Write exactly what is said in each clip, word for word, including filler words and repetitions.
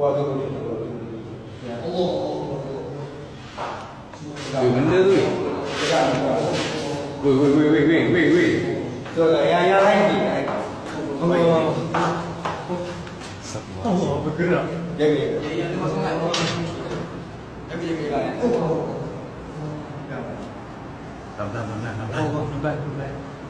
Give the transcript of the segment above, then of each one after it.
Weh, benda tu. Weh, weh, weh, weh, weh, weh, weh. Tu yang yang lain ni. Oh. Oh, bergerak. Jaga, jaga. Yang dia masuk sangat. Jaga, jaga. Tam, tam, tam, tam. Oh, nampak, nampak.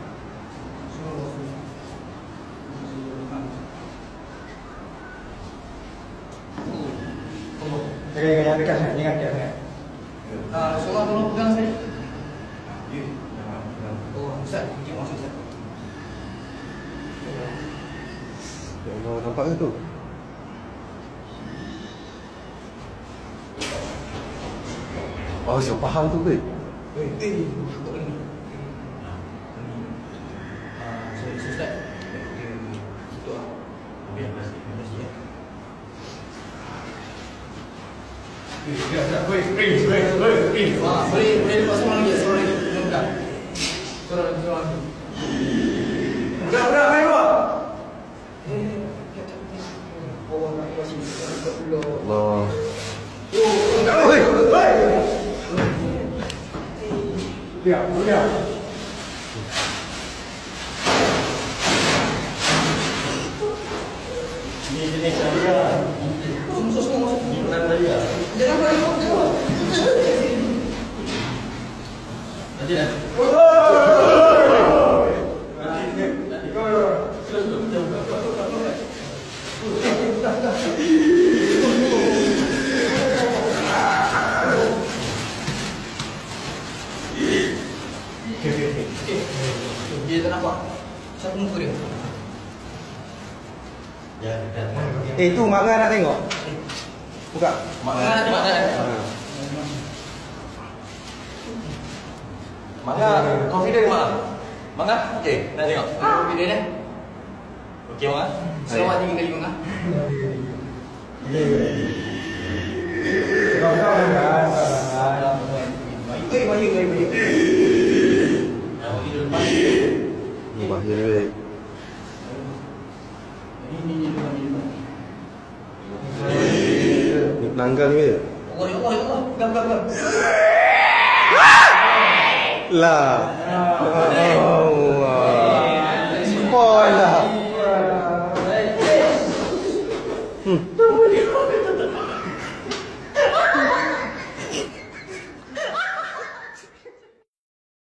Jaga, jaga, jangan dekat sangat, jangan dekat sangat. Ah, Rasulullah tolong pegang saya. Ya. Oh, Ustaz, pergi masuk Ustaz. Ya Allah, nampak ke tu? Oh, siapa faham tu, Beb? Eh, eh, buat ini. Ah, saya Ustaz. Itu ah. Biar masih, masih ya. Eh, tak, boleh, boleh, boleh, boleh. Ah, boleh, boleh lepas seorang lagi, seorang lagi. Seorang lagi, seorang lagi, seorang lagi. Budak, budak, main luar. Eh, oh, nak masih. Allah. Oh, tak boleh. Hei. Lihat, lihat. Ini jenis saya. Masuk semua, masuk. Ini benar saya. Jangan balik, jangan. Nanti dah. Dia tak nampak. Siapa muka dia? Ya, dekat. Eh, tu Mak Ngah nak tengok. Buka. Mak Ngah nak tengok tak? Mak Ngah, confident ke Mak Ngah? Mak Ngah? Okey, nak tengok. Confident eh? Okey Mak Ngah. Selamat tinggi kali Mak Ngah. Kawan-kawan kan. Baik, baik, baik, baik. Ni bahaya ni, Beb. Ini ni ni ni. Ni pelanggan ni, Beb. Allah, ya Allah, ya Allah. Pegang, pegang, pegang. Lah. Allah. Spoil lah. Hmm.